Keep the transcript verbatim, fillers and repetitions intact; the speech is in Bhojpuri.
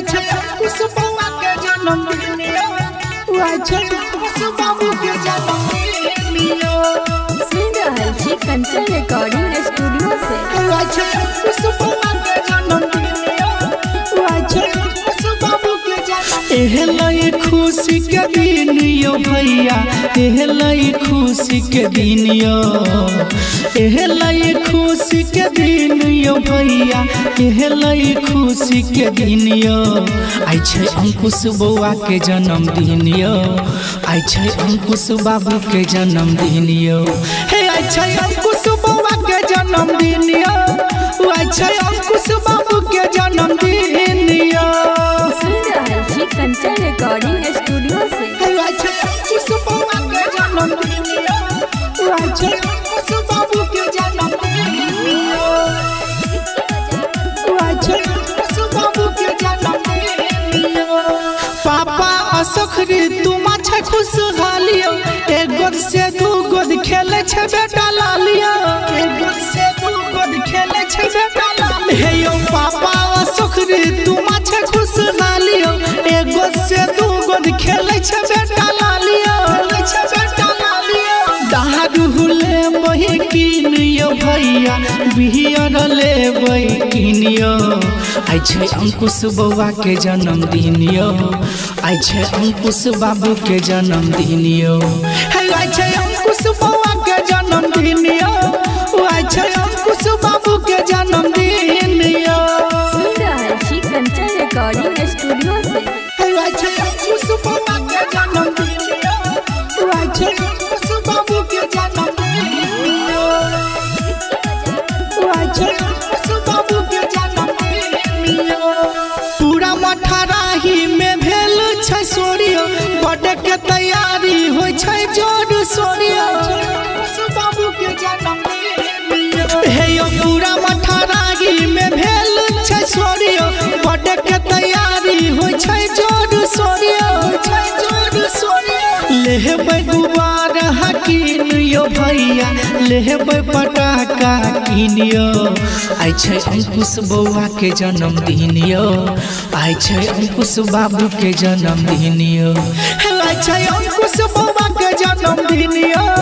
छै अंकुश बउआ के जन्मदिन हुआ छै अंकुश बाबू के जन्मदिन सुन रहल छी कंचन रिकॉर्डिंग स्टूडियो से हुआ छै अंकुश बउआ के जन्मदिन हुआ छै अंकुश बाबू के जन्मदिन एहलै खुशी के दिन यो भैया एहलै खुशी के दिन यो एहलै खुशी के दिन यो भैया एहलै खुशी के दिन यो आई छै अंकुश बउआ के जन्मदिन यो आई छै अंकुश बाबू के जन्मदिन यो हे आई छै अंकुश बउआ के जन्मदिन यो आई छै अंकुश बाबू के जन्मदिन यो सुन रहल छी कंचन रिकॉर्डिंग स्टूडियो से हे आई छै अंकुश बउआ के जन्मदिन यो आई छै अंकुश बाबू के जन्मदिन यो आई छै अंकुश बाबू के जन्मदिन यो पापा असखरी तुम छै खुशहालियो एक गोद से दू गोद खेले छै बेटा लालिया एक गोद से दू गोद खेले छै बेटा लालिया हे यो पापा असखरी तुम छै खुशहालियो एक गोद से दू गोद खेले छै बेटा लालिया खेले छै बेटा लालिया दारू ले बही किन यो भैया बिहियर ले बही किन यो आई छै अंकुश बउआ के जन्मदिन यो आई छै अंकुश बाबू के जन्मदिन यो हे आई छै अंकुश बउआ के जन्मदिन यो आई छै अंकुश बाबू के जन्मदिन यो सुन रहल छी कंचन रिकॉर्डिंग स्टूडियो से हे आई छै अंकुश बउआ के जन्मदिन यो आई छै अंकुश बाबू के जन्मदिन यो आई छै अंकुश बाबू के जन्मदिन यो पूरा मठराही में भेल छै सोरियो बर्थडे के तैयारी होय छै जोर सोरियो अंकुश बाबू के जन्मदिन यो हे यो पूरा मठराही में भेल छै सोरियो बर्थडे के तैयारी होय छै जोर सोरियो होय छै जोर सोरियो लेबै गुब्बारा हकीन यो भैया लेबै पटाखा किन यो आई छै अंकुश बउआ के जन्मदिन यो आई छै अंकुश बाबू के जन्मदिन यो आई छै अंकुश बउआ के जन्मदिन यो